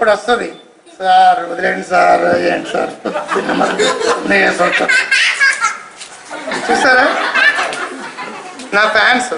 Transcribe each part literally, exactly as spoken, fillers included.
ఇప్పుడు వస్తుంది సార్ వదిలేండి సార్ ఏంటి సార్ చూసారా నా fans.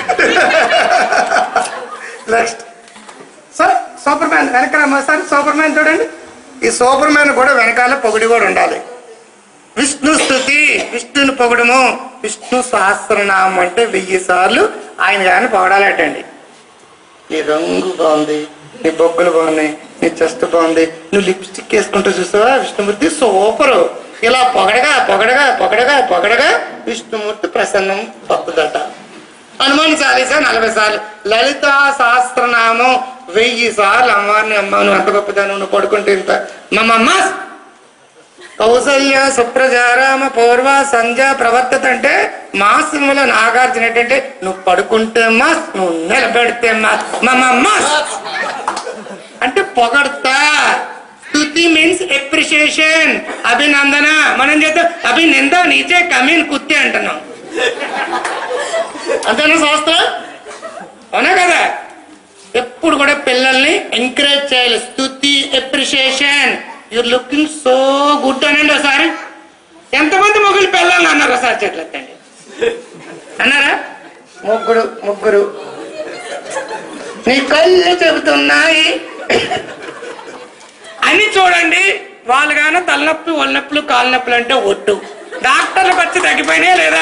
Next sir Superman వెనకాల సార్ సూపర్ మ్యాన్ చూడండి. ఈ సూపర్ మ్యాన్ కూడా వెనకాల పొగిడి కూడా ఉండాలి. విష్ణు స్తుతి విష్ణుని పొగడము. విష్ణు సహస్రనామం అంటే వెయ్యి సార్లు ఆయన కానీ పొగడాలటండి. నీ రంగు బాగుంది, నీ బొగ్గులు బాగున్నాయి, నీ చెస్ట్ బాగుంది, నువ్వు లిప్స్టిక్ వేసుకుంటూ చూసావా విష్ణుమూర్తి సూపరు. ఇలా పొగడగా పొగడగా పొగడగా పొగడగా విష్ణుమూర్తి ప్రసన్నం వస్తుందట. హనుమాన్ చాలీసా నలభై సార్లు, లలిత సహస్రనామం వెయ్యి సార్లు. అమ్మవారిని అమ్మ నువ్వు ఎంత గొప్పదాను, నువ్వు పడుకుంటే ఇంత మమ్మమ్మ. కౌసల్య సుప్రజారామ పూర్వ సంధ్య ప్రవర్తత అంటే మా సినిమాలో నాగార్జున ఏంటంటే నువ్వు పడుకుంటే మాస్, నువ్వు నిలబెడితే మాస్. మమ్మమ్మ అంటే పొగడతా. స్తుతి మీన్స్ ఎప్రిషియేషన్, అభినందన. మనం చేద్దాం అభినంద నీచే కమీన్ కుత్తి అంటున్నాం అంతేనా శాస్త్రం? అవునా కదా? ఎప్పుడు కూడా పిల్లల్ని ఎంకరేజ్ చేయాలి. స్తుతి appreciation. You're looking so good అనండి ఒకసారి. ఎంతమంది మొగ్గులు పిల్లల్ని అన్నారు ఒకసారి చెట్లు ఎత్తండి. అన్నారా? ముగ్గురు ముగ్గురు. నీ కళ్ళు చెబుతున్నాయి అని చూడండి. వాళ్ళు కానీ తలనొప్పి ఒళ్ళు నొప్పులు కాళ్ళ నొప్పులు అంటే ఒట్టు. డాక్టర్లకు వచ్చి తగ్గిపోయినాయా లేదా?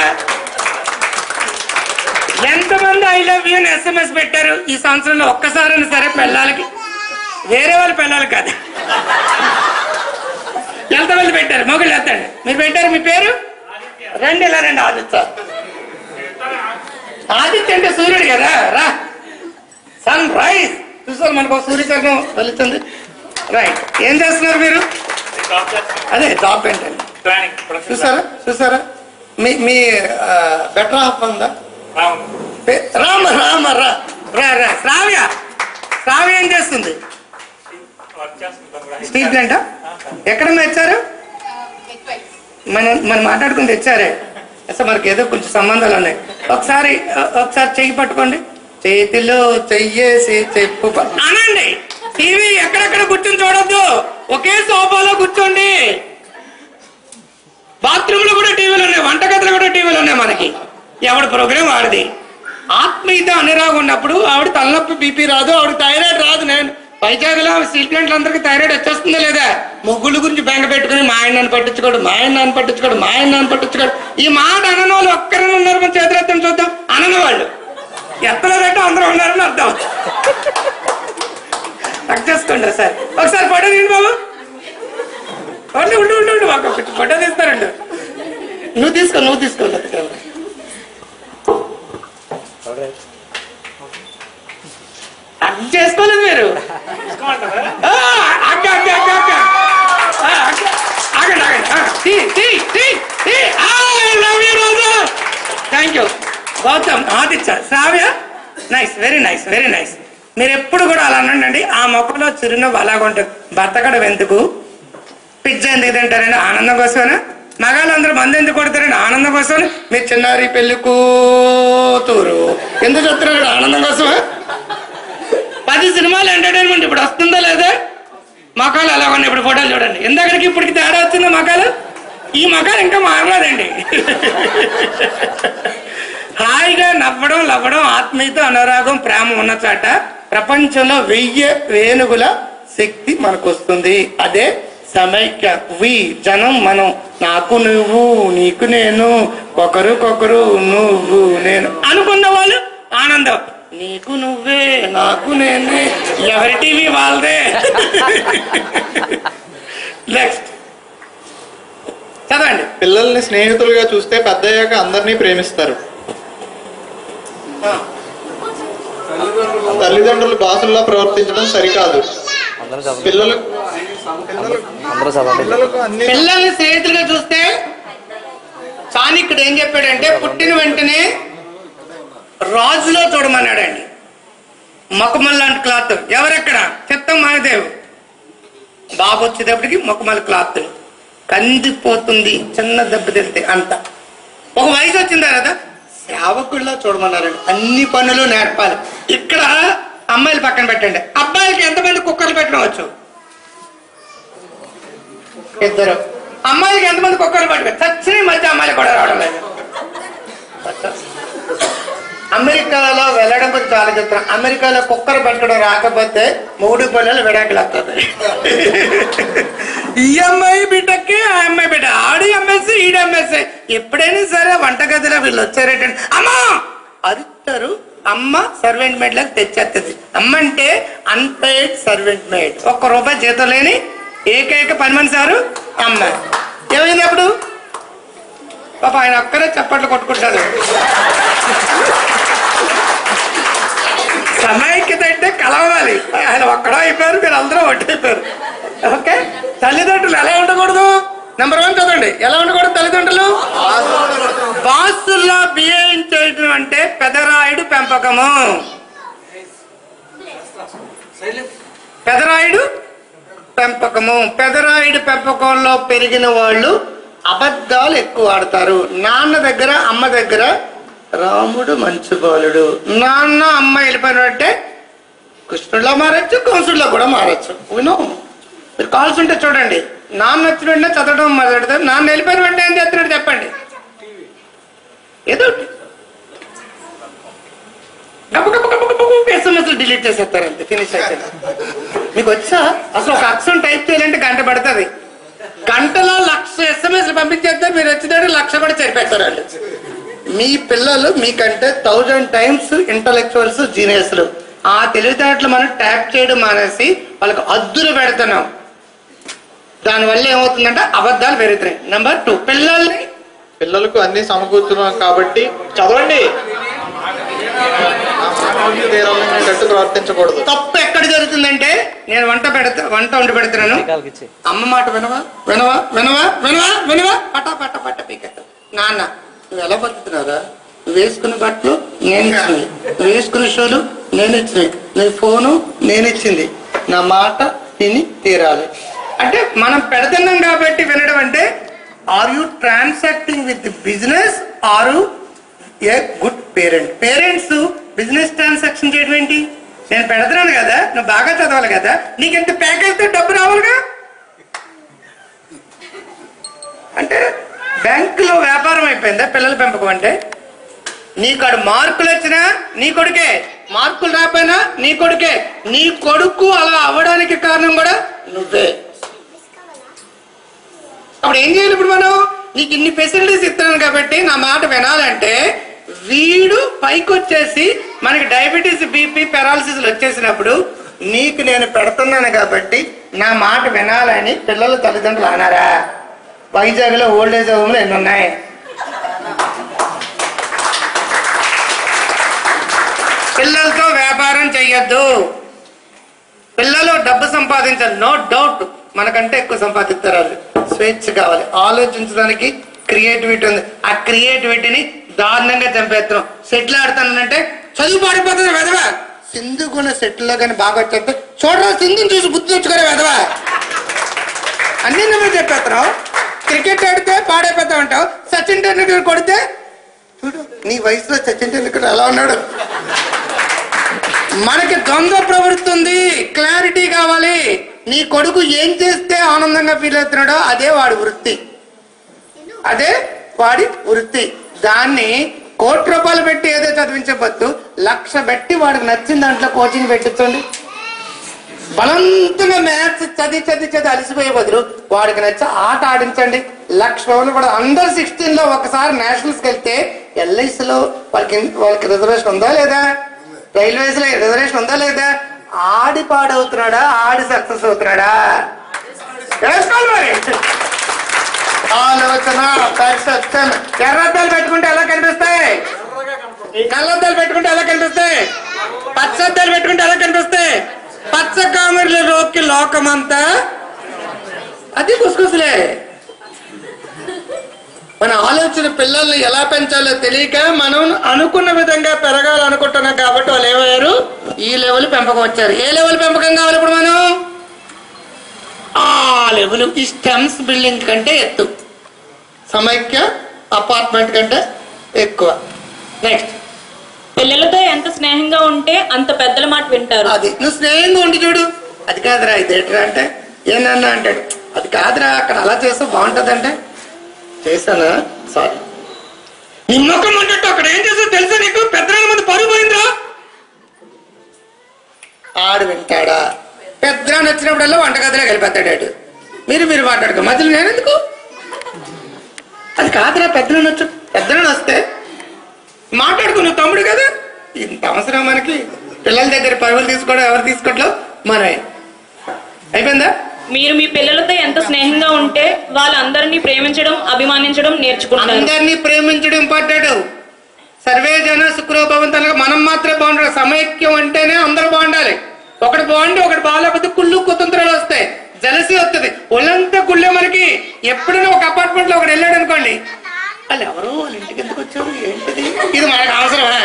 ఎంతమంది ఐ లవ్ యూ అని ఎస్ఎంఎస్ పెట్టారు ఈ సంవత్సరంలో? ఒక్కసారైనా సరే పిల్లలకి, వేరే వాళ్ళ పిల్లలకి కాదు, ఎంతమంది పెట్టారు? మొగుళ్ళు ఎత్తండి. మీరు పెట్టారు? మీ పేరు రండి, ఇలా రండి. ఆదిత్య ఆదిత్య అంటే సూర్యుడు కదా, రా. సన్ రైజ్ చూసారు మనకు సూర్యకిరణం వెళ్తుంది. రైట్. ఏం చేస్తున్నారు మీరు? అదే జాబ్ ఏంటండి? చూసారా చూసారా మీ మీ బెటర్ హాఫ్ ఉందా? రామ రామ రా రా రా శ్రావ్య. శ్రావ్య ఏం చేస్తుంది? స్టీల్ ప్లాంటా? ఎక్కడ తెచ్చారు? మనం మనం మాట్లాడుకుని తెచ్చారే. అసలు మనకి ఏదో కొంచెం సంబంధాలు ఉన్నాయి. ఒకసారి ఒకసారి చెయ్యి పట్టుకోండి. చేతిలో చెయ్యేసి చెప్పు అనండి. టీవీ ఎక్కడెక్కడ కూర్చొని చూడొద్దు, ఒకే సోఫాలో కూర్చోండి. బాత్రూమ్ లో కూడా టీవీలు ఉన్నాయి, వంటగదిలో కూడా టీవీలు ఉన్నాయి. మనకి ఎవడి ప్రోగ్రాం ఆడిది. ఆత్మీయత అనురాగం ఉన్నప్పుడు ఆవిడ తలనొప్పి బీపీ రాదు, ఆవిడ థైరాయిడ్ రాదు. నేను పైచాగలో స్టీల్ ప్లాంట్లు అందరికీ థైరాయిడ్ వచ్చేస్తుందా లేదా? ముగ్గుల గురించి బెంగ పెట్టుకుని మా ఆయన నన్ను పట్టించుకోడు, మా ఆయన నన్ను పట్టించుకోడు, మా ఆయన నన్ను పట్టించుకోడు. ఈ మాట అనని వాళ్ళు ఒక్కరైనా ఉన్నారు? మన చేతులెత్తం చూద్దాం. అనని వాళ్ళు ఎత్తలేదంటే అందరూ ఉన్నారని అర్థం. టక్ చేసుకోండి సార్. ఒకసారి ఫోటో తీయండి బాబు. ఉండి ఉండి ఉండి ఉండి మాకు ఫోటో తీస్తారండి. నువ్వు తీసుకో నువ్వు తీసుకోండి. టక్ చేసుకోలేదు మీరు. అక్క అక్క అక్క అక్క ఆగండి ఆగండి. Thank you Gautam, Aditya, Shravya. Nice, very nice very nice. మీరు ఎప్పుడు కూడా అలా అనండి. ఆ మొక్కలో చిరునవ్వు అలాగుంటుంది. బతకడం ఎందుకు, పిజ్జా ఎందుకు తింటారండి? ఆనందం కోసమేనా? మగాళ్ళందరూ మంది ఎందుకు కొడతారండి? ఆనందం కోసమే. మీరు చిన్నారి పెళ్లి కూతురు ఎందుకు చెప్తున్నారు? ఆనందం కోసమే. పది సినిమాలు ఎంటర్టైన్మెంట్ ఇప్పుడు వస్తుందా లేదా? మకాలు అలా ఉన్నాయి. ఇప్పుడు ఫోటోలు చూడండి. ఎందక్కడికి ఇప్పటికి తేడా వచ్చిందా మకాలు? ఈ మకాలు ఇంకా మారలేదండి. హాయిగా నవ్వడం లవ్వడం, ఆత్మీయత అనురాగం ప్రేమ ఉన్న చాట ప్రపంచంలో వెయ్యి వేణుగుల శక్తి మనకు వస్తుంది. అదే సమైక్య. వి జనం మనం. నాకు నువ్వు, నీకు నేను, ఒకరికొకరు నువ్వు నేను అనుకున్న వాళ్ళు ఆనందం. నీకు నువ్వే, నాకు నేనే, ఎవరి టీవీ వాళ్ళదే. నెక్స్ట్ చదవండి. పిల్లల్ని స్నేహితులుగా చూస్తే పెద్దయ్యాక అందరినీ ప్రేమిస్తారు. తల్లిదండ్రులు బాసుల్లా ప్రవర్తించడం సరికాదు. పిల్లలకు పిల్లల్ని స్నేహితులుగా చూస్తే చాణక్యుడు ఏం చెప్పాడంటే పుట్టిన వెంటనే రాజులో చూడమన్నాడండి. మొక్కమల్ లాంటి క్లాత్. ఎవరెక్కడ? చిత్తం మహాదేవ్. బాబు వచ్చేటప్పటికి మొక్కమల్ క్లాత్ కందిపోతుంది, చిన్న దెబ్బ తిరితే అంత. ఒక వయసు వచ్చిన తర్వాత సేవకుల్లో చూడమన్నారండి. అన్ని పనులు నేర్పాలి. ఇక్కడ అమ్మాయిలు పక్కన పెట్టండి. అబ్బాయిలకి ఎంతమంది కుక్కర్లు పెట్టడం వచ్చు? ఇద్దరు. అమ్మాయిలకి ఎంతమంది కుక్కలు పట్టుకోరు? చచ్చిన మధ్య అమ్మాయిలు కూడా రావడం లేదు. అమెరికాలో వెళ్ళడం గురించి చాలా చెప్తాను. అమెరికాలో కుక్కర్ పెట్టడం రాకపోతే మూడు పిల్లలు విడాకులు వస్తుంది. ఈ అమ్మాయి బిడ్డకి ఆ అమ్మాయి బిడ్డ, ఆడి అమ్మేసి ఈడి అమ్మేసి. ఎప్పుడైనా సరే వంటగదిలో వీళ్ళు వచ్చారేటండి, అమ్మా అరుస్తారు. అమ్మ సర్వెంట్ మేడ్ లాగా తెచ్చేస్తుంది. అమ్మ అంటే అన్పెయిడ్ సర్వెంట్ మేడ్, ఒక్క రూపాయి జీతం లేని ఏకైక పని మనిషి ఎవరు? అమ్మ. ఏమైంది అప్పుడు? పాప ఆయన ఒక్కరే చప్పట్లు కొట్టుకుంటారు. సమైక్యత అంటే కలవాలి. ఆయన ఒక్కడో అయిపోయారు, మీరు అందరూ ఒట్టయిపోయారు. ఓకే, తల్లిదండ్రులు ఎలా ఉండకూడదు? నెంబర్ వన్ చదవండి, ఎలా ఉండకూడదు తల్లిదండ్రులు? బాసుల్లో బిహేవ్ చేయడం అంటే పెదరాయుడు పెంపకము. పెదరాయుడు పెంపకము పెదరాయుడు పెంపకంలో పెరిగిన వాళ్ళు అబద్ధాలు ఎక్కువ ఆడతారు. నాన్న దగ్గర అమ్మ దగ్గర రాముడు మంచి బాలుడు, నాన్న అమ్మ వెళ్ళిపోయినట్టే కృష్ణుడిలో మారచ్చు, కంసుడిలో కూడా మారచ్చు. వినో, మీరు కాల్సి ఉంటే చూడండి. నాన్న వచ్చిన వెంటనే చదవడం మొదలెడతారు, నాన్న వెళ్ళిపోయిన వెంటనే ఏం చేస్తున్నాడు చెప్పండి. ఏదో గబ్బు గబ్బు గబ్బు గబ్బు ఎస్ఎంఎస్ డిలీట్ చేసేస్తారు, అంతే, ఫినిష్ అయితే. మీకు వచ్చా? అసలు ఒక అక్షరం టైప్ చేయాలంటే గంట పడుతుంది. గంటలో లక్ష ఎస్ఎంఎస్లు పంపించేస్తే మీరు వచ్చేదాన్ని లక్ష కూడా సరిపెడతారు వాళ్ళు. మీ పిల్లలు మీకంటే థౌజండ్ టైమ్స్ ఇంటలెక్చువల్స్, జీనియస్లు. ఆ తెలివితేటలు మనం ట్యాప్ చేయడం మానేసి వాళ్ళకి అద్దులు పెడుతున్నాం. దానివల్ల ఏమవుతుందంటే అబద్ధాలు పెరుగుతున్నాయి. నెంబర్ టూ, పిల్లల్ని పిల్లలకు అన్ని సమకూర్చున్నాం కాబట్టి చదవండి, ప్రవర్తించకూడదు. తప్పు ఎక్కడ జరుగుతుందంటే, నేను వంట పెడతా వంట వండి పెడుతున్నాను, అమ్మ మాట వినవా వినవా వినవా వినవా వినవా పట పట పట పీకెత్తా. నాన్న నువ్వు ఎలా బతుకుతున్నారా? నువ్వు వేసుకున్న బట్టలు నేను ఇచ్చినవి, నువ్వు వేసుకున్న షోలు నేను ఇచ్చినవి, నీ ఫోను నేను ఇచ్చింది, నా మాట విని తీరాలి. అంటే మనం పెడుతున్నాం కాబట్టి వినడం అంటే, are you transacting with business are a good parent? Parents business transaction చేయడం ఏంటి? నేను పెడుతున్నాను కదా, నువ్వు బాగా చదవాలి కదా, నీకు ఎంత ప్యాకేజ్తో డబ్బు రావాలిగా. అంటే బ్యాంకులో వ్యాపారం అయిపోయిందా పిల్లల పెంపకం అంటే? నీకాడు మార్కులు వచ్చినా నీ కొడుకే, మార్కులు రాకపోయినా నీ కొడుకే. నీ కొడుకు అలా అవ్వడానికి కారణం కూడా నువ్వే. అప్పుడు ఏం చేయాలి? ఇప్పుడు మనం నీకు ఇన్ని ఫెసిలిటీస్ ఇస్తున్నాను కాబట్టి నా మాట వినాలంటే, వీడు పైకి వచ్చేసి మనకి డయాబెటీస్, బీపీ, పెరాలసిస్ వచ్చేసినప్పుడు నీకు నేను పెడుతున్నాను కాబట్టి నా మాట వినాలని పిల్లల తల్లిదండ్రులు అన్నారా? వైజాగ్ లో ఓల్డేజ్ హోమ్లు ఎన్ని ఉన్నాయి? పిల్లలతో వ్యాపారం చెయ్యొద్దు. పిల్లలు డబ్బు సంపాదించాలి, నో డౌట్. మనకంటే ఎక్కువ సంపాదిస్తారు వాళ్ళు. స్వేచ్ఛ కావాలి, ఆలోచించడానికి క్రియేటివిటీ ఉంది. ఆ క్రియేటివిటీని దారుణంగా చంపేస్తున్నాం. సెటిల్ ఆడుతానంటే చదువు పాడిపోతుంది వెదవా. సింధు కూడా సెటిల్లో కానీ బాగా వచ్చేస్తే చూడరా, సింధుని చూసి బుద్ధి తెచ్చుకోరే వెదవా. అన్ని నువ్వే చెప్పేస్తున్నావు. క్రికెట్ ఆడితే పాడైపోతా ఉంటావు, సచిన్ టెండూల్కర్ కొడితే చూడు నీ వయసులో సచిన్ టెండూల్కర్ ఎలా ఉన్నాడు. మనకి ద్వంద్వ ప్రవృత్తి ఉంది, క్లారిటీ కావాలి. నీ కొడుకు ఏం చేస్తే ఆనందంగా ఫీల్ అవుతున్నాడో అదే వాడి వృత్తి, అదే వాడి వృత్తి. దాన్ని కోటి రూపాయలు పెట్టి ఏదో చదివించబద్దు, లక్ష పెట్టి వాడికి నచ్చిన దాంట్లో కోచింగ్ పెట్టించండి. బలంతంగా మ్యాథ్స్ చదివి చదివి చదివి అలసిపోయే బదులు వాడికి నచ్చ ఆట ఆడించండి. లక్ష రూపాయలు కూడా. అండర్ సిక్స్టీన్ లో ఒకసారి నేషనల్స్ కి వెళ్తే ఎల్ఐసిలో వాళ్ళకి వాళ్ళకి రిజర్వేషన్ ఉందా లేదా? రైల్వేస్ లో రిజర్వేషన్ ఉందా లేదా? ఆడి పాడవుతున్నాడా, ఆడి సక్సెస్ అవుతున్నాడా? తెలుసుకోవాలి మరి. ఆలోచన, పర్సెప్షన్. ఎర్రద్దాలు పెట్టుకుంటే ఎలా కనిపిస్తాయి? కళ్ళద్దాలు పెట్టుకుంటే ఎలా కనిపిస్తాయి? పచ్చద్దాలు పెట్టుకుంటే ఎలా కనిపిస్తాయి? పచ్చ కామెడీల రోక్కి లోకమంతా అది కుసుకుసులే. మన ఆలోచన పిల్లల్ని ఎలా పెంచాలో తెలియక మనం అనుకున్న విధంగా పెరగాలనుకుంటున్నాం కాబట్టి వాళ్ళు ఏమయ్యారు? ఈ లెవెల్ పెంపకం వచ్చారు. ఏ లెవెల్ పెంపకం కావాలి ఇప్పుడు మనం? ఆ లెవెల్. ఈ స్టెమ్స్ బిల్డింగ్ కంటే ఎత్తు, సమైక్య అపార్ట్మెంట్ కంటే ఎక్కువ. నెక్స్ట్, పిల్లలతో ఎంత స్నేహంగా ఉంటే అంత పెద్దల మాట వింటారు. అది నువ్వు స్నేహంగా ఉండి చూడు. అది కాదురా, ఇదేట్రా అంటే ఏనన్నా అంటాడు, అది కాదురా, అక్కడ అలా చేస్తే బాగుంటుందంటే చేశానా, సారీ. నీ ముఖం అంటట్టు అక్కడ ఏం చేస్తా తెలుసా నీకు? పెద్దరాళ్ళ మంది పరుగు పోయిందిరా. ఆడు వింటాడా? పెద్దరాని వచ్చినప్పుడల్లా వంటగదిలోకి వెళ్ళిపోతాడు. మీరు మీరు మాట్లాడుకో, మధ్యలో నేను ఎందుకు? అది కాదురా, పెద్దలను వచ్చు. పెద్దలను వస్తే మాట్లాడుకో, నువ్వు తమ్ముడు కదా. ఇంత అవసరం మనకి? పిల్లల దగ్గర పరుగులు తీసుకోవడం ఎవరు తీసుకోవట్లేదు, మనమే. అయిపోయిందా? మీరు మీ పిల్లలతో ఎంత స్నేహంగా ఉంటే వాళ్ళందరినీ ప్రేమించడం, అభిమానించడం నేర్చుకుంటారు. అందరినీ ప్రేమించడం ఇంపార్టెంట్. సర్వే జన సుఖరో భవంతు అనగా మనం మాత్రమే బాగుండాలి. సమైక్యం అంటేనే అందరూ బాగుండాలి. ఒకటి బాగుండి ఒకటి బాగాలేకపోతే కుళ్ళు కుతంత్రాలు వస్తాయి, జలసి వస్తుంది, ఒళ్ళంతా కుళ్ళే. మనకి ఎప్పుడైనా ఒక అపార్ట్మెంట్ లో ఒకటి వెళ్ళాడు అనుకోండి, వాళ్ళు ఎవరో వాళ్ళ ఇంటికి ఎందుకు వచ్చారు, ఏంటిది ఇది మనకు అవసరమా?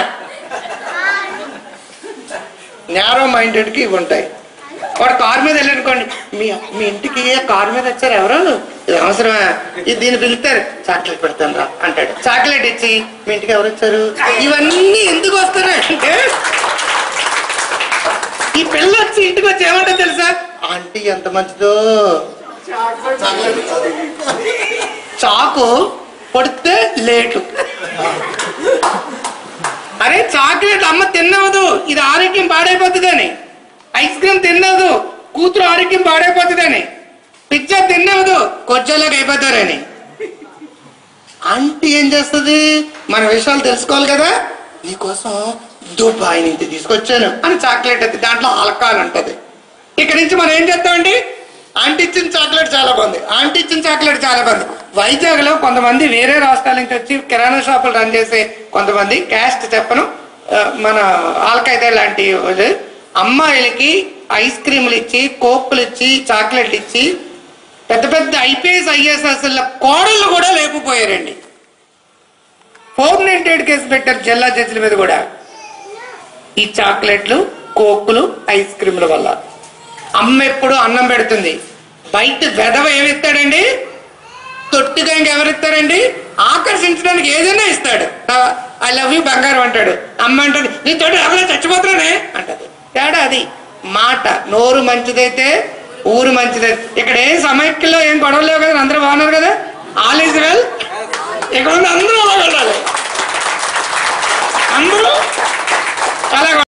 నేరో మైండెడ్ కి ఇవి ఉంటాయి. వాడు కారు మీద వెళ్ళనుకోండి, మీ మీ ఇంటికి కారు మీద వచ్చారు ఎవరు, ఇది అవసరమా? ఇది దీన్ని పిలుస్తారు, చాక్లెట్ పెడతాను రా అంటాడు. చాక్లెట్ ఇచ్చి మీ ఇంటికి ఎవరు వచ్చారు, ఇవన్నీ ఎందుకు వస్తున్నాయి అంటే ఈ పిల్ల వచ్చి ఇంటికి వచ్చి ఏమంటో తెలుసా? ఆంటీ ఎంత మంచిదో, చాకు పొడితే లేటు. అరే చాక్లెట్ అమ్మ తిన్నవదు, ఇది ఆరోగ్యం పాడైపోతుందని. ఐస్ క్రీమ్ తిన్నదు, కూతురు ఆరోగ్యం పాడైపోతుందని. పిజ్జా తిన్నవదు, కొజ్జోలాగా అయిపోతారని. ఆంటీ ఏం చేస్తుంది? మన విషయాలు తెలుసుకోవాలి కదా, నీకోసం దుబాయ్ నుంచి తీసుకొచ్చాను అని చాక్లెట్ అది, దాంట్లో ఆల్కహాల్ ఉంటుంది. ఇక్కడ నుంచి మనం ఏం చేస్తామండి? ఆంటీ ఇచ్చిన చాక్లెట్ చాలా బాగుంది, ఆంటీ ఇచ్చిన చాక్లెట్ చాలా బాగుంది. వైజాగ్ లో కొంతమంది వేరే రాష్ట్రాల నుంచి వచ్చి కిరాణా షాపులు రన్ చేసే కొంతమంది, క్యాస్ట్ చెప్పను, మన ఆల్కైదా లాంటి అమ్మాయిలకి ఐస్ క్రీములు ఇచ్చి, కోక్కులు ఇచ్చి, చాక్లెట్లు ఇచ్చి పెద్ద పెద్ద ఐపీఎస్ ఐఏఎస్ అసలు కోడళ్ళు కూడా లేకపోయారండి. ఫోర్ నైన్టీ ఎయిట్ కేసు పెట్టారు జిల్లా జడ్జిల మీద కూడా, ఈ చాక్లెట్లు, కోక్కులు, ఐస్ క్రీముల వల్ల. అమ్మ ఎప్పుడు అన్నం పెడుతుంది, బయట వెధవ ఏమిస్తాడండి? తొట్టిగా ఇంకెవరిస్తారండి? ఆకర్షించడానికి ఏదైనా ఇస్తాడు. ఐ లవ్ యూ బంగారం అంటాడు. అమ్మ అంటుంది, నీ తోటి ఎవరైనా చచ్చిపోతున్నానే అంటది. తేడా అది. మాట నోరు మంచిదైతే ఊరు మంచిదైతే. ఇక్కడ ఏం సమైక్యంలో ఏం గొడవలు లేవు కదా, అందరూ బాగున్నారు కదా, ఆల్ ఈజ్ వెల్. ఇక్కడ ఉన్న అందరూ అలా వెళ్ళాలి, అందరూ అలా